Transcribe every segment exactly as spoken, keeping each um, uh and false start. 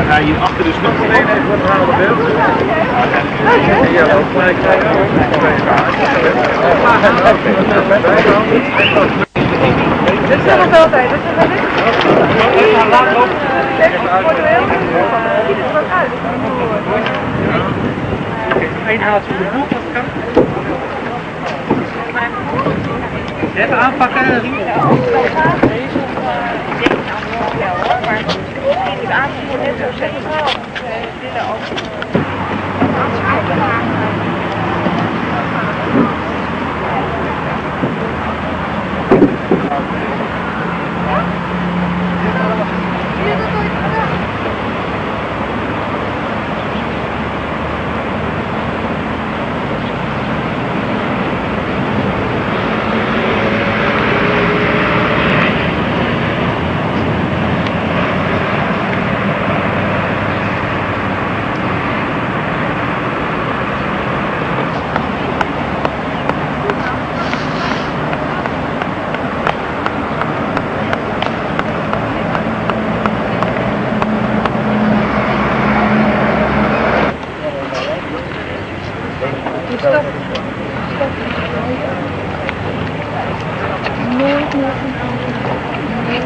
ga je hier achter de stoep alleen even wat halen beeld. Ja, dat gelijk zijn. Dit is nog wel tijd, dat is wel dit. Ja, laat lopen. Het wordt er heel veel. Dit is er ook uit. Eén haalt voor de boek, wat kan. Even aanpakken. Deze maar ik heb aangevoerd net zo zeggen. Dit ook. Stop. Stop. Nooit meer een auto.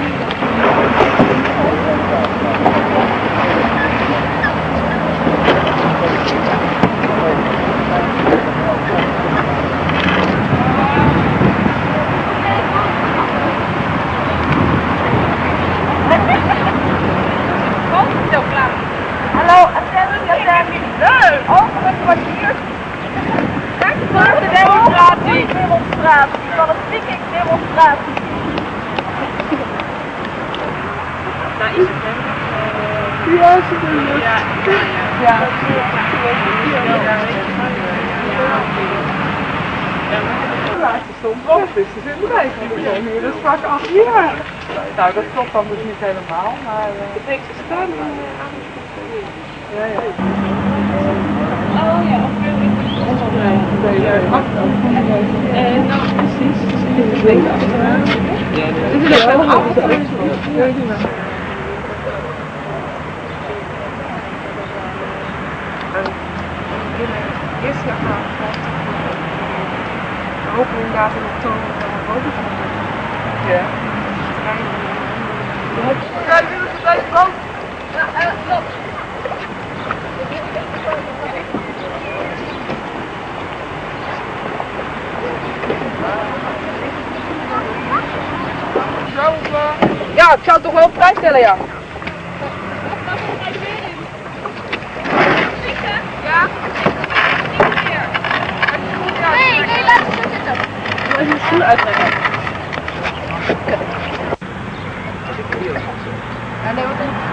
Hallo, attentie, attentie. Nee, over het kwartier. Voor de demonstratie. Demonstratie, van een speaking demonstratie. Nou, is het hem? Ja, is het hem? Ja, ja. Soms wel, dus ze zitten bij. We zijn hier dus vaak acht jaar. Nou, dat klopt dan dus niet helemaal, maar... Het heeft gestaan aan de ja, ja. oh ja, of wil ik en nou precies, dit is een achteraan. Dit is een achteraan. Eerst jaar gaan we hopen inderdaad in oktober dat we boven gaan. Ja. Ja, nu is het bij de boot. Ja, stop. Ja, ik zou het toch wel op prijs stellen, ja. Ja? Nee, nee, laat het zo zitten. Ik moet je schoen uittrekken. Ja, nee, wat is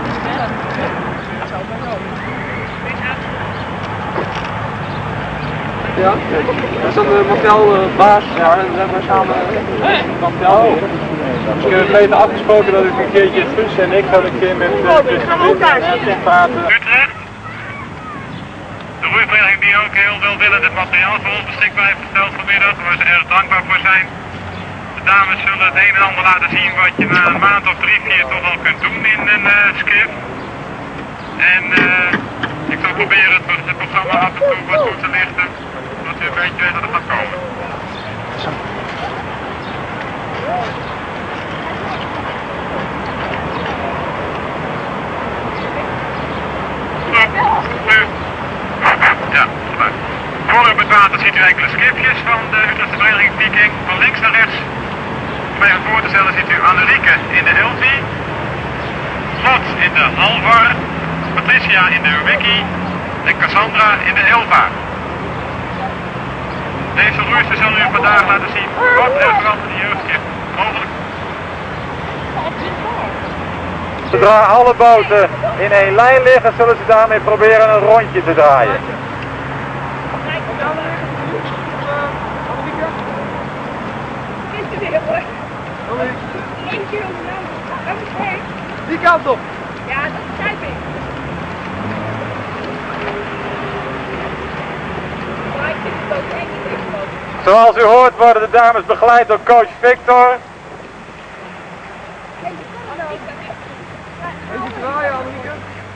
Ja, dat is dan de motelbaas, ja, en dan hebben we samen een motel. Dus ik heb het even afgesproken dat ik een keertje, Guus en ik, gaan een keer met uh, de praten. Utrecht. De roeivereniging die ook heel welwillend materiaal voor ons beschikbaar heeft gesteld vanmiddag, waar ze erg dankbaar voor zijn. De dames zullen het een en ander laten zien wat je na een maand of drie, vier toch al kunt doen in een uh, skip. En uh, ik zal proberen het, het programma af en toe wat toe te lichten, zodat u een beetje weet wat er gaat komen. Ja, goed. Voor u op het water ziet u enkele skipjes van de Utrechtse vereniging Viking. Van links naar rechts, om even voor te stellen, ziet u Annelieke in de Elfie, Slot in de Alvar, Patricia in de Wiki en Cassandra in de Elva. Deze roeisters zullen u vandaag laten zien wat er veranderd in de jeugdskip mogelijk. Zodra alle boten in één lijn liggen, zullen ze daarmee proberen een rondje te draaien. Die kant op. Ja, dat begrijp ik. Maar ik vind het ook echt niet. Zoals u hoort worden de dames begeleid door coach Victor. Even draaien, Annemieke.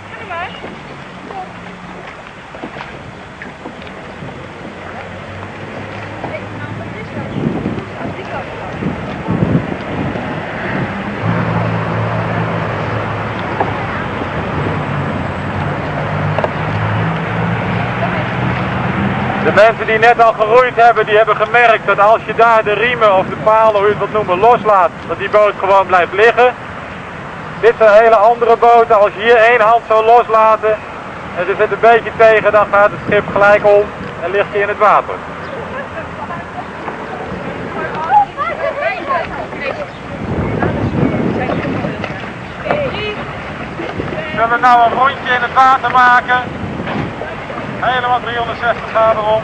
De mensen die net al geroeid hebben, die hebben gemerkt dat als je daar de riemen of de palen, hoe je het wilt noemen, loslaat, dat die boot gewoon blijft liggen. Dit zijn hele andere boten. Als je hier één hand zou loslaten en er zit een beetje tegen, dan gaat het schip gelijk om en ligt je in het water. Zullen we nou een rondje in het water maken? Helemaal driehonderdzestig graden om.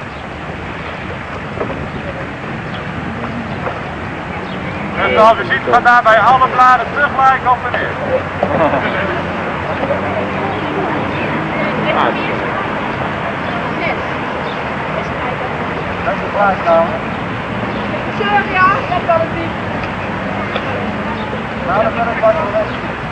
Dus zoals u ziet gaat daarbij alle bladen tegelijk op en neer. Dat is gelijk nou. Zeg ja, dat kan het niet. Nou, dan ben ik wat weg.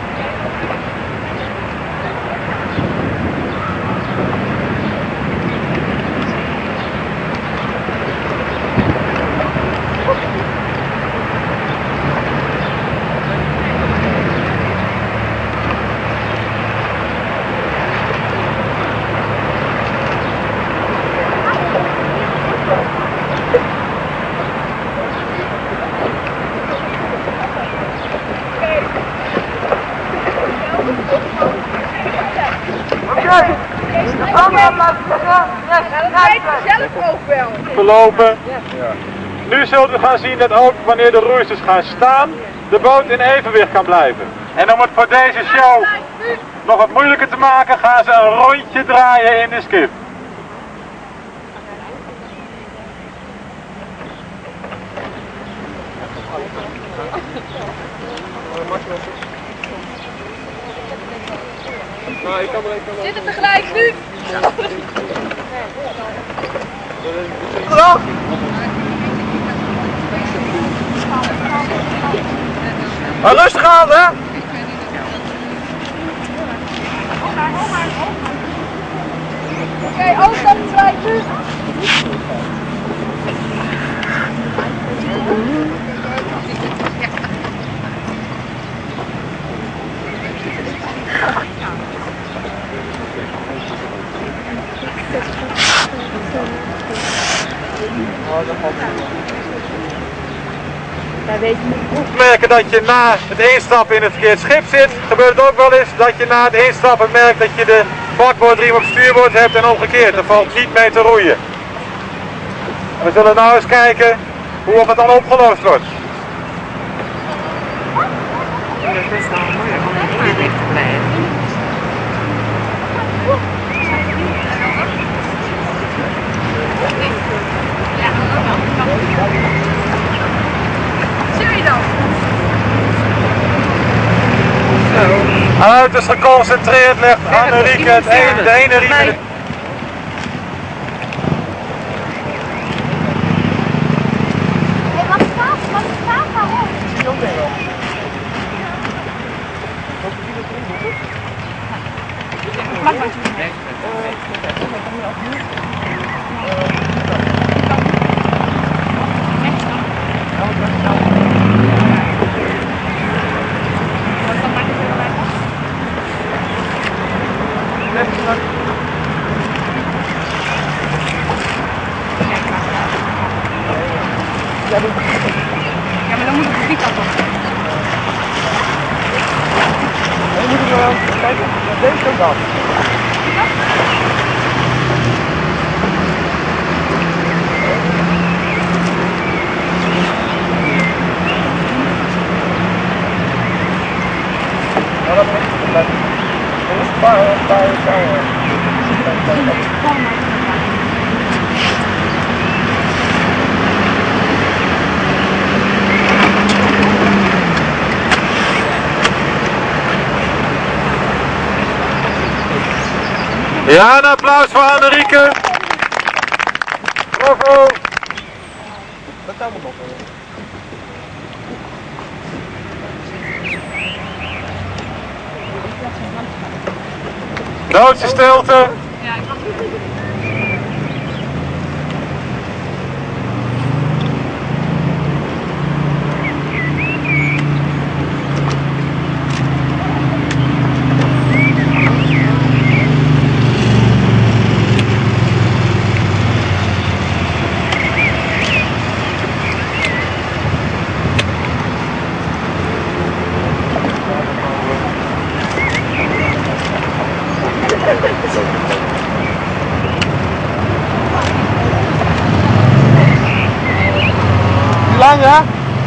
Verlopen. Nu zult u gaan zien dat ook wanneer de roeisters gaan staan, de boot in evenwicht kan blijven. En om het voor deze show nog wat moeilijker te maken, gaan ze een rondje draaien in de skip. Zit het tegelijk nu? Maar rustig aan, hè? Oké, alles staat tegelijk nu. Merken dat je na het instappen in het verkeerd schip zit, gebeurt het ook wel eens dat je na het instappen merkt dat je de bakboordriem op stuurboord hebt en omgekeerd. Er valt niet mee te roeien. En we zullen nou eens kijken hoe het dan opgelost wordt. Dat is best wel moeilijk om in evenwicht te blijven. Uiterst geconcentreerd legt Annerieke het ene, de ene riem in het... Wat staat? Wat staat daarop? Ja, maar dan moet ik de kant op. Dan moeten we wel kijken, deze kant af. Ja, dat is het. Dat is een paar, een paar, een paar. Ja, een applaus voor Annerieke. Bravo. Dat kan nog. Doodse stilte. Lang, ja?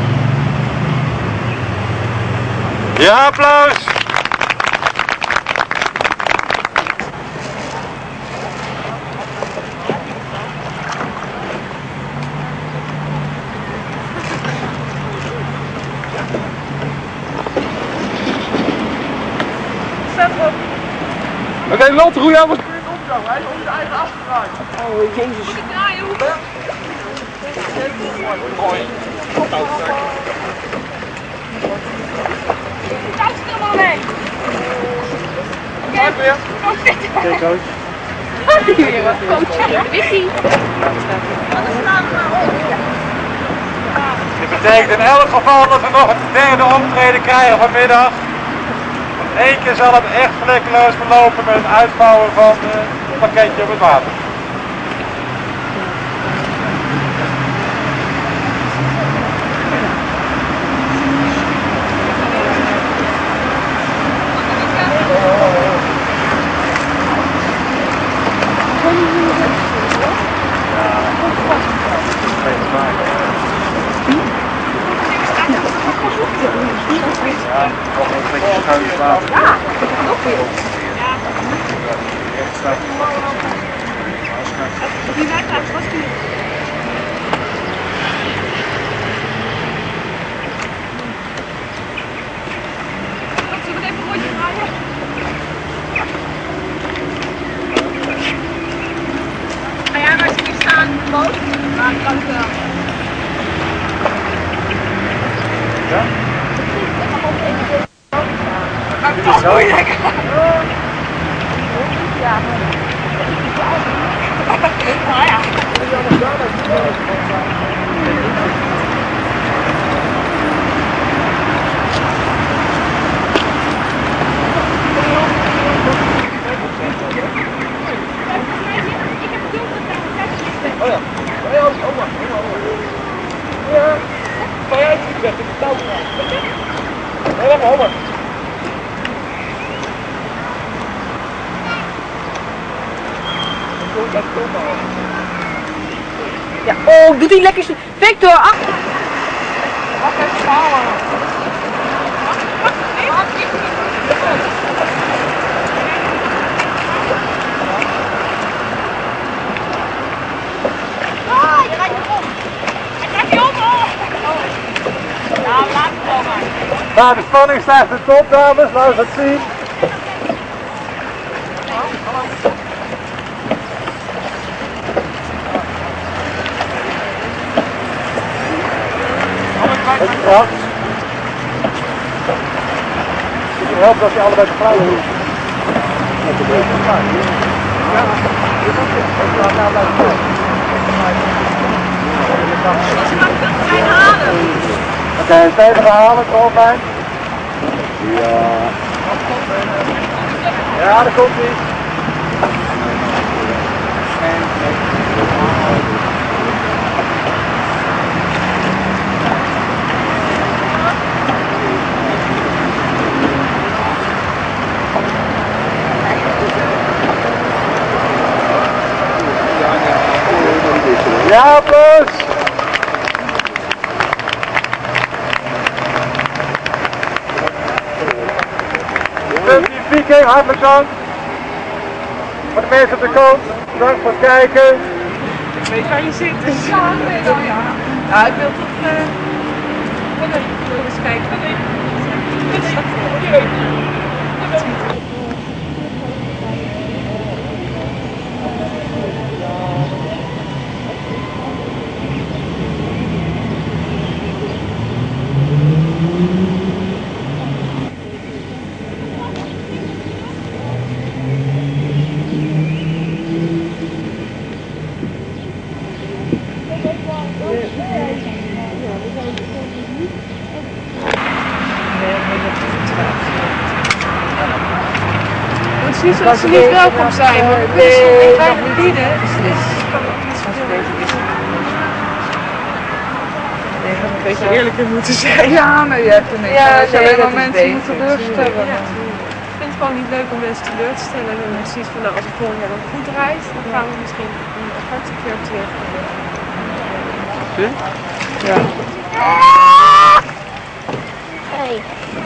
Ja, applaus! Oké, okay, Lotte, hoe jij moet kun je het opkomen? Hij is om zijn eigen as gedraaid. Oh, jezus. Moet ik draaien? Hoe? Thuis er maar mee. Kijk weer. Kijk, coach. Hier, wat coach. Witty. Dit betekent in elk geval dat we nog een derde optreden krijgen vanmiddag. Eén keer zal het echt vlekkeloos verlopen met het uitvouwen van het pakketje op het water. Ja, nog een beetje schuin water. Ja, nog weer. Die werkt uit, wat doe je? Zullen we even een rondje draaien? Ga jij maar eens hier staan in de boot? Maar ik kan het wel. Ja? Maar toch moeilijk. Ja. Nou ja. Oh ja. Oh ja, oh maar. Ja. Ga jij het weg, ik heb touw gedaan. Ja, laat maar, hou maar. Ja, oh, doe die lekker. Victor, ach! Wacht even houden. Ah, je rijdt erop. Hij gaat niet om, hoor. Nou, laat het wel maar. Nou, de spanning staat de top, dames, laten we het zien. Ja. Het helpt als je allebei tegelijk doet. Oké, okay, stevig halen, Kolfijn. Ja. Ja, daar komt ie. Ja, plus! Viking, hartelijk dank. Voor de mensen op de kant, bedankt voor het kijken. Ik weet waar je zit, dus ja, ik wil ja. Ja, ik wil toch uh, eens kijken. Het is niet zo dat ze niet welkom zijn, maar we kunnen ze niet weinig bieden. Een beetje eerlijker moeten zijn. Ja, maar je hebt een ja, nee, maar mensen moeten teleurstellen. het gewoon niet leuk om mensen teleur te stellen. En dan heb ik zoiets van, nou, als ik volgend jaar dan goed rijd, dan gaan we misschien een aparte keer op terug. Ja. Hey.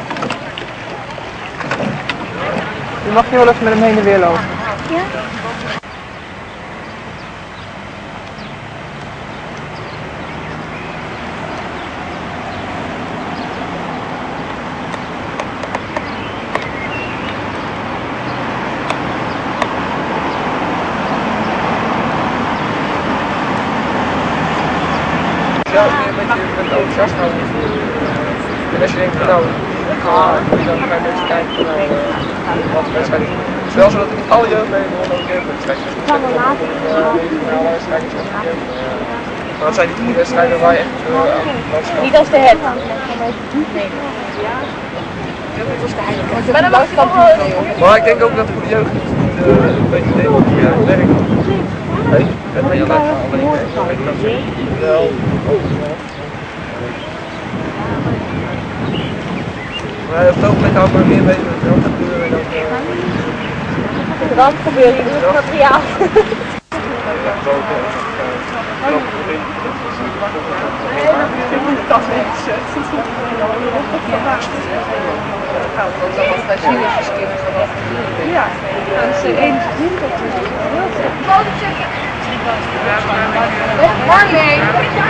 Je mag hier wel even met hem heen en weer lopen. Ja? Ja, een beetje met enthousiast houden. En als je denkt van nou, kun je dan een beetje kijken naar uh, wat de wedstrijd is. Het is wel zo dat er niet alle jeugdleden ook jeugdwedstrijden zijn. Kan wel later. Regionale wedstrijden zijn van jeugd. Maar dat zijn niet die wedstrijden waar je echt uh, aan Niet als de het. Nee. Maar dan mag je nog wel. Maar ik denk ook dat voor de jeugd het uh, een beetje deel ja, werkt. Nee, ik ben heel erg alleen. Ik weet dat wel. Maar op het ogenblik hou ik maar meer bezig met wat er gebeuren dan... Dan probeer je het materiaal. Ja, dat is de enige zin dat Marleen!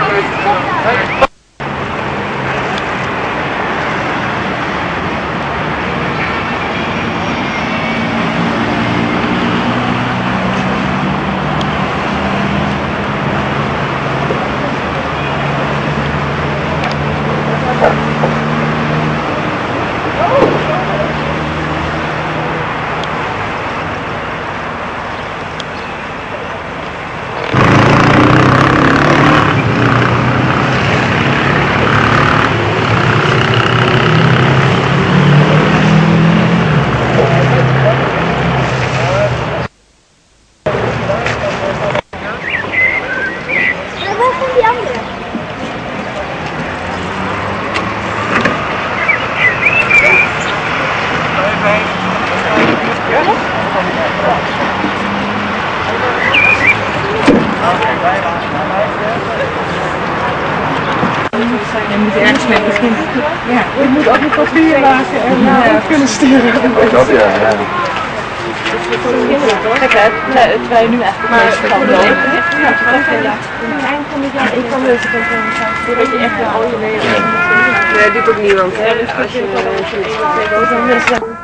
Je moet ergens mee beginnen. Ja, je moet ook een papier maken en uh, ja. kunnen sturen. Dat ja, ja. Kijk hè, terwijl je nu echt maar ik kan wel. Ik kan dus ook een beetje echt al je mee. Nee, dit ook niet, want als je